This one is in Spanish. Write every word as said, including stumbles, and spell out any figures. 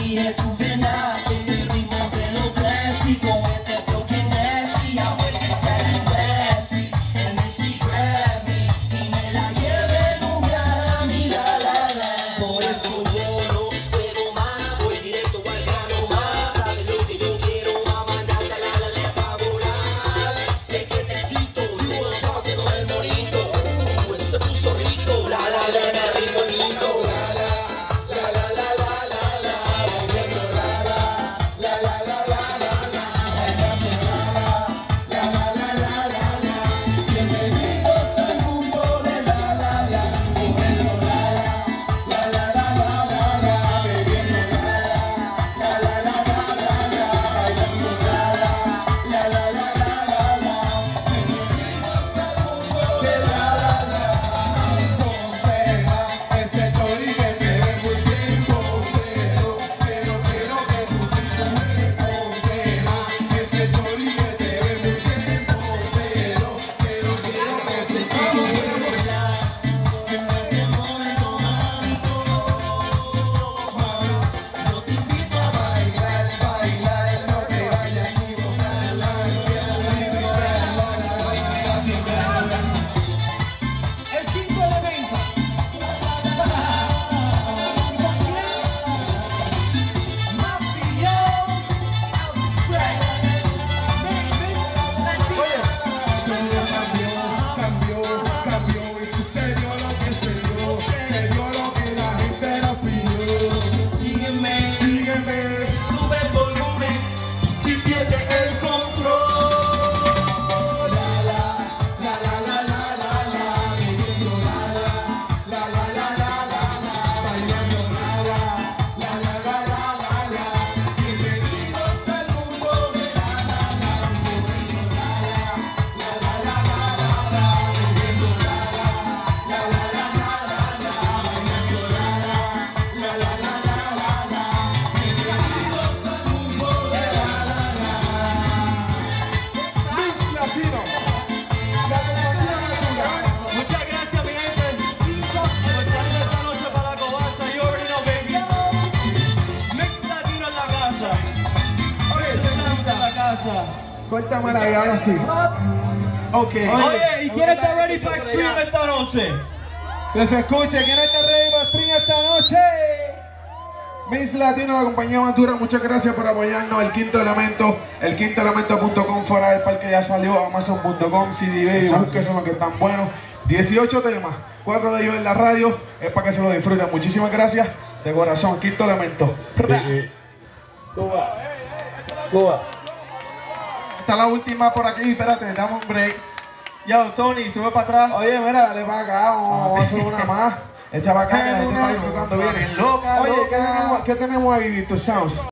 here to finale. El ritmo de lo clásico, este flow que nasty. I wake up and classy, and then she grab me y me la lleve en un Grammy, la la la. Por eso yo no puedo más, voy directo al grano más. Sabes lo que yo quiero, mamá, date la la la pa' volar. Sé que te cito, you want to se el morito. Uh, esto se puso rico, la la la, me ritmo bonito. Muchas gracias, mi gente, por estar en esta noche para la covacha. You already know, baby. Mix Latino en la casa. Mix Latino en la casa. Cuéntamela ahí, ahora sí. Ok. Oye, ¿y quién está ready para stream esta noche? Que se escuche. ¿Quién está ready para stream esta noche? Mix Latino, la compañía más dura, muchas gracias por apoyarnos. El Quinto Elemento, el quinto elemento punto com, fuera del parque ya salió, amazon punto com, C D Baby, busquen, son los que están buenos. dieciocho temas, cuatro de ellos en la radio, es para que se lo disfruten. Muchísimas gracias, de corazón, Quinto Elemento. Cuba. Cuba. Esta es la última por aquí, espérate, damos un break. Yo, Tony, sube para atrás. Oye, mira, dale para acá, vamos a hacer una más. Echa para acá, que la gente está disfrutando bien. Loca, Oye, loca. ¿qué tenemos, ¿qué tenemos ahí, Victor Sounds?